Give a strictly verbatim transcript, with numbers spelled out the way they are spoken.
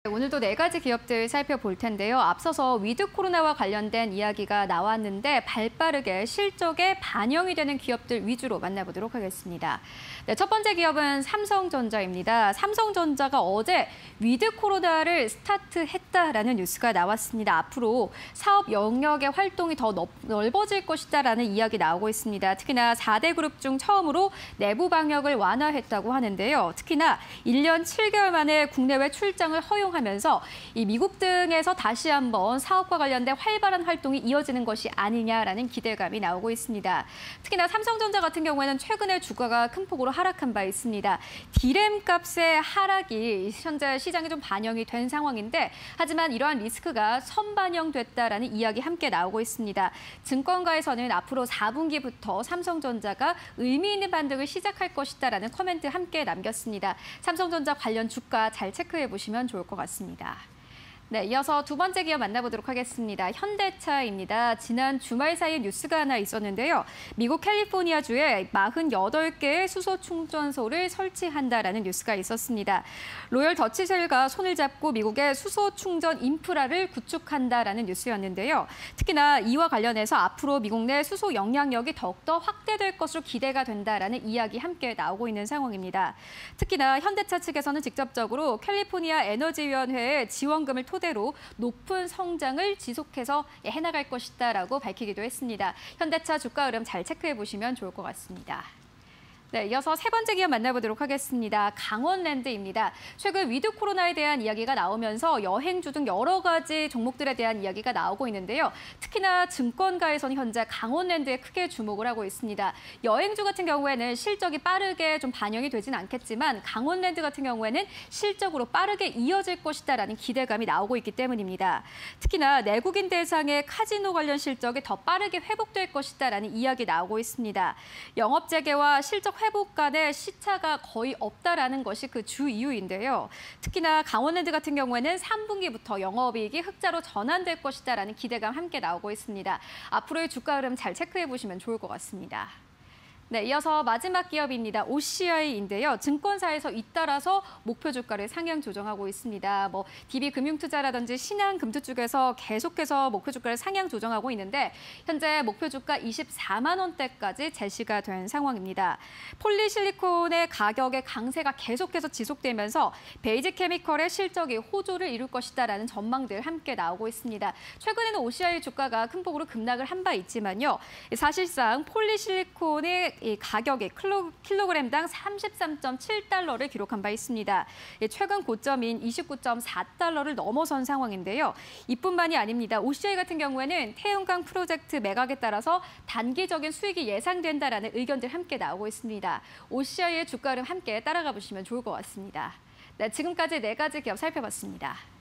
오늘도 네 가지 기업들 살펴볼 텐데요. 앞서서 위드 코로나와 관련된 이야기가 나왔는데 발빠르게 실적에 반영이 되는 기업들 위주로 만나보도록 하겠습니다. 네, 첫 번째 기업은 삼성전자입니다. 삼성전자가 어제 위드 코로나를 스타트했다라는 뉴스가 나왔습니다. 앞으로 사업 영역의 활동이 더 넓어질 것이다라는 이야기 나오고 있습니다. 특히나 사 대 그룹 중 처음으로 내부 방역을 완화했다고 하는데요. 특히나 일 년 칠 개월 만에 국내외 출장을 허용 하면서 이 미국 등에서 다시 한번 사업과 관련된 활발한 활동이 이어지는 것이 아니냐라는 기대감이 나오고 있습니다. 특히나 삼성전자 같은 경우에는 최근에 주가가 큰 폭으로 하락한 바 있습니다. 디램 값의 하락이 현재 시장에 좀 반영이 된 상황인데 하지만 이러한 리스크가 선반영됐다라는 이야기 함께 나오고 있습니다. 증권가에서는 앞으로 사 분기부터 삼성전자가 의미 있는 반등을 시작할 것이다라는 코멘트 함께 남겼습니다. 삼성전자 관련 주가 잘 체크해 보시면 좋을 것 같습니다. 네, 이어서 두 번째 기업 만나보도록 하겠습니다. 현대차입니다. 지난 주말 사이에 뉴스가 하나 있었는데요. 미국 캘리포니아주에 사십팔 개의 수소 충전소를 설치한다라는 뉴스가 있었습니다. 로열 더치쉘과 손을 잡고 미국의 수소 충전 인프라를 구축한다라는 뉴스였는데요. 특히나 이와 관련해서 앞으로 미국 내 수소 영향력이 더욱더 확대될 것으로 기대가 된다라는 이야기 함께 나오고 있는 상황입니다. 특히나 현대차 측에서는 직접적으로 캘리포니아 에너지위원회의 지원금을 토대로 높은 성장을 지속해서 해나갈 것이다라고 밝히기도 했습니다. 현대차 주가 흐름 잘 체크해 보시면 좋을 것 같습니다. 네, 이어서 세 번째 기업 만나보도록 하겠습니다. 강원랜드입니다. 최근 위드 코로나에 대한 이야기가 나오면서 여행주 등 여러 가지 종목들에 대한 이야기가 나오고 있는데요. 특히나 증권가에서는 현재 강원랜드에 크게 주목을 하고 있습니다. 여행주 같은 경우에는 실적이 빠르게 좀 반영이 되진 않겠지만 강원랜드 같은 경우에는 실적으로 빠르게 이어질 것이다라는 기대감이 나오고 있기 때문입니다. 특히나 내국인 대상의 카지노 관련 실적이 더 빠르게 회복될 것이다라는 이야기 나오고 있습니다. 영업 재개와 실적 회복 간의 시차가 거의 없다라는 것이 그 주 이유인데요. 특히나 강원랜드 같은 경우에는 삼 분기부터 영업이익이 흑자로 전환될 것이다라는 기대감 함께 나오고 있습니다. 앞으로의 주가 흐름 잘 체크해 보시면 좋을 것 같습니다. 네, 이어서 마지막 기업입니다. 오씨아이인데요. 증권사에서 잇따라서 목표 주가를 상향 조정하고 있습니다. 뭐 디비금융투자라든지 신한금투 쪽에서 계속해서 목표 주가를 상향 조정하고 있는데 현재 목표 주가 이십사만 원대까지 제시가 된 상황입니다. 폴리실리콘의 가격의 강세가 계속해서 지속되면서 베이지케미컬의 실적이 호조를 이룰 것이다라는 전망들 함께 나오고 있습니다. 최근에는 오씨아이 주가가 큰 폭으로 급락을 한 바 있지만요. 사실상 폴리실리콘의 이 가격이 킬로, 킬로그램당 삼십삼 점 칠 달러를 기록한 바 있습니다. 최근 고점인 이십구 점 사 달러를 넘어선 상황인데요. 이뿐만이 아닙니다. 오씨아이 같은 경우에는 태양광 프로젝트 매각에 따라서 단기적인 수익이 예상된다라는 의견들 함께 나오고 있습니다. 오씨아이의 주가를 함께 따라가 보시면 좋을 것 같습니다. 네, 지금까지 네 가지 기업 살펴봤습니다.